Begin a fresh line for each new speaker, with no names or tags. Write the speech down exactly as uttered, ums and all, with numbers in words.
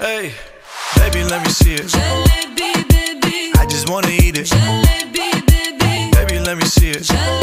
Hey, baby, let me see it.
Jalebi, baby.
I just wanna eat it.
Jalebi, baby.
Baby, let me see it.
Jalebi.